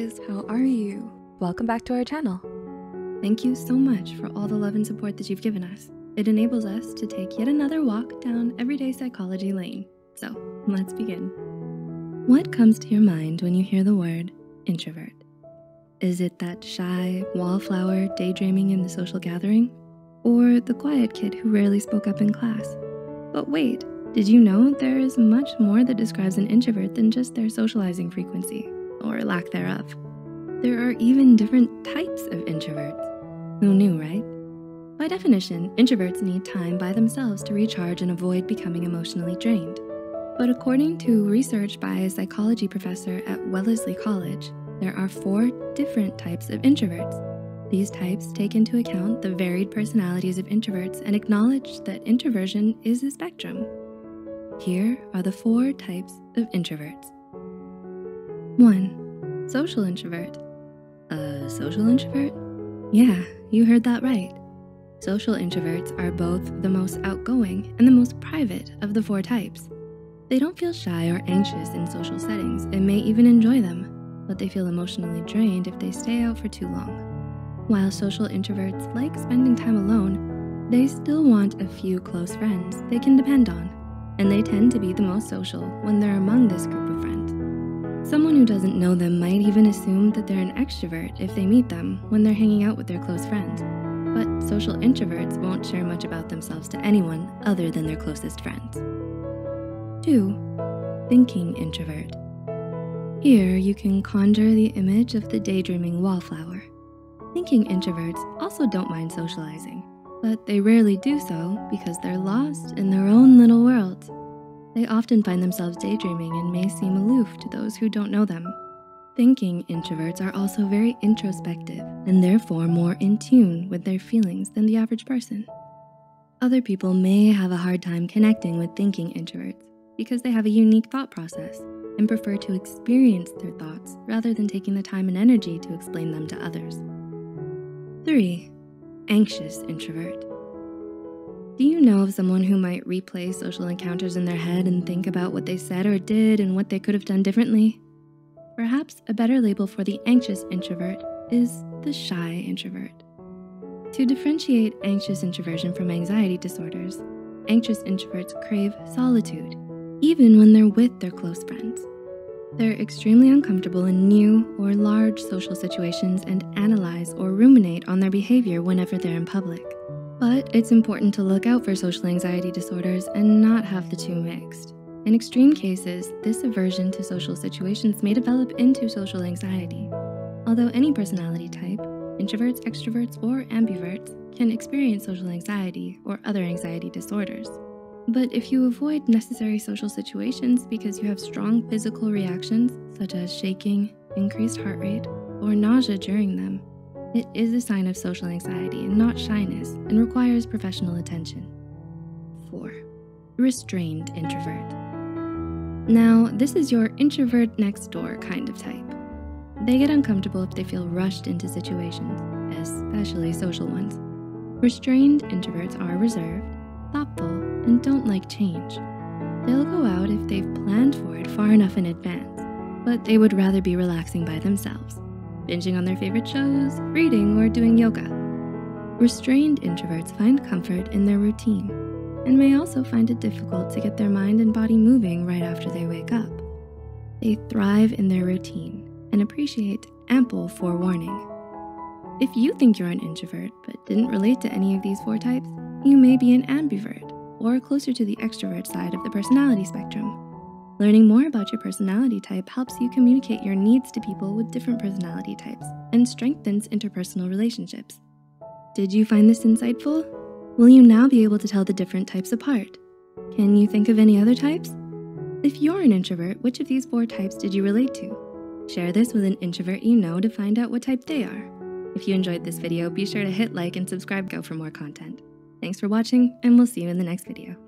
guys, how are you? Welcome back to our channel. Thank you so much for all the love and support that you've given us. It enables us to take yet another walk down everyday psychology lane. So let's begin. What comes to your mind when you hear the word introvert? Is it that shy wallflower daydreaming in the social gathering? Or the quiet kid who rarely spoke up in class? But wait, did you know there is much more that describes an introvert than just their socializing frequency, or lack thereof? There are even different types of introverts. Who knew, right? By definition, introverts need time by themselves to recharge and avoid becoming emotionally drained. But according to research by a psychology professor at Wellesley College, there are 4 different types of introverts. These types take into account the varied personalities of introverts and acknowledge that introversion is a spectrum. Here are the 4 types of introverts. 1. Social introvert. A social introvert? Yeah, you heard that right. Social introverts are both the most outgoing and the most private of the 4 types. They don't feel shy or anxious in social settings and may even enjoy them, but they feel emotionally drained if they stay out for too long. While social introverts like spending time alone, they still want a few close friends they can depend on, and they tend to be the most social when they're among this group of friends. Someone who doesn't know them might even assume that they're an extrovert if they meet them when they're hanging out with their close friends. But social introverts won't share much about themselves to anyone other than their closest friends. 2. Thinking introvert. Here you can conjure the image of the daydreaming wallflower. Thinking introverts also don't mind socializing, but they rarely do so because they're lost in their own little worlds. They often find themselves daydreaming and may seem aloof to those who don't know them. Thinking introverts are also very introspective and therefore more in tune with their feelings than the average person. Other people may have a hard time connecting with thinking introverts because they have a unique thought process and prefer to experience their thoughts rather than taking the time and energy to explain them to others. 3. Anxious introvert. Do you know of someone who might replay social encounters in their head and think about what they said or did and what they could have done differently? Perhaps a better label for the anxious introvert is the shy introvert. To differentiate anxious introversion from anxiety disorders, anxious introverts crave solitude, even when they're with their close friends. They're extremely uncomfortable in new or large social situations and analyze or ruminate on their behavior whenever they're in public. But it's important to look out for social anxiety disorders and not have the two mixed. In extreme cases, this aversion to social situations may develop into social anxiety. Although any personality type, introverts, extroverts, or ambiverts, can experience social anxiety or other anxiety disorders. But if you avoid necessary social situations because you have strong physical reactions, such as shaking, increased heart rate, or nausea during them, it is a sign of social anxiety and not shyness and requires professional attention. 4. Restrained introvert. Now, this is your introvert next door kind of type. They get uncomfortable if they feel rushed into situations, especially social ones. Restrained introverts are reserved, thoughtful, and don't like change. They'll go out if they've planned for it far enough in advance, but they would rather be relaxing by themselves, binging on their favorite shows, reading, or doing yoga. Restrained introverts find comfort in their routine and may also find it difficult to get their mind and body moving right after they wake up. They thrive in their routine and appreciate ample forewarning. If you think you're an introvert but didn't relate to any of these 4 types, you may be an ambivert or closer to the extrovert side of the personality spectrum. Learning more about your personality type helps you communicate your needs to people with different personality types and strengthens interpersonal relationships. Did you find this insightful? Will you now be able to tell the different types apart? Can you think of any other types? If you're an introvert, which of these 4 types did you relate to? Share this with an introvert you know to find out what type they are. If you enjoyed this video, be sure to hit like and subscribe for more content. Thanks for watching, and we'll see you in the next video.